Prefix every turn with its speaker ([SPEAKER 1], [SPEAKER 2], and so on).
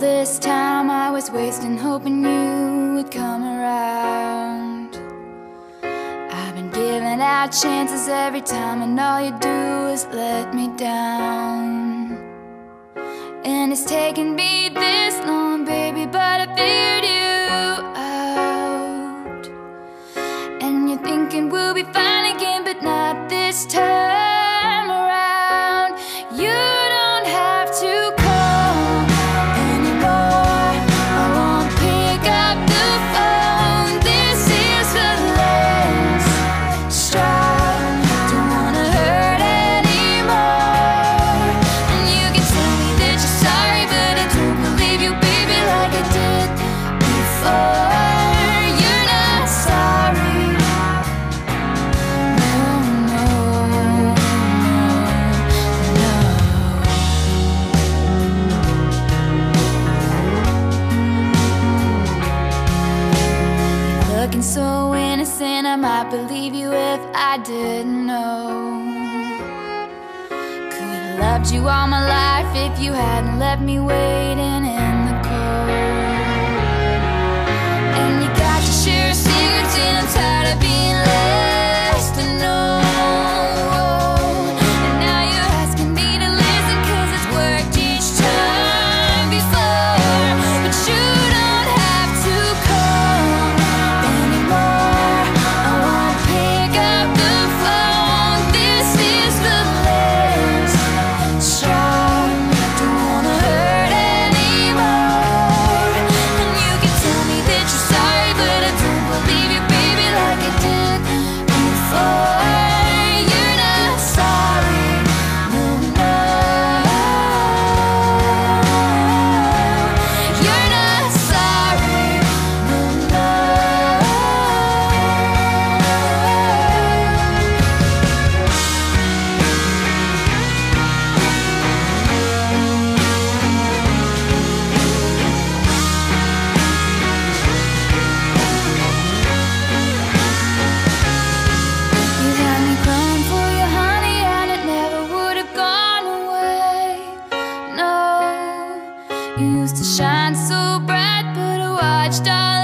[SPEAKER 1] this time I was wasting hoping you would come around. I've been giving out chances every time, and all you do is let me down. And it's taken me this long, baby, but I figured you out. And you're thinking we'll be fine again, but not this time around. You don't have to call anymore. I won't pick up the phone. This is the last straw. Don't wanna hurt anymore. And you can tell me that you're sorry, but I don't believe you, baby, like I did before. You're not sorry. No, no, no, no. Looking so innocent, I might believe you if I didn't know. Could've loved you all my life if you hadn't left me waiting in the cold. And you got your share of secrets, and I'm tired of being less to know. And now you're asking me to listen, 'cause it's worked each time before. But you don't have to call anymore. I won't pick up the phone. This is the last straw. Don't wanna hurt anymore. And you can tell me that you're sorry, but I don't believe you, baby, like I did before. You're not sorry. No, no. You're not sorry. No, no. You had me crying for you, honey, and it never would have gone away. No, you used to shine so bright, but I watched all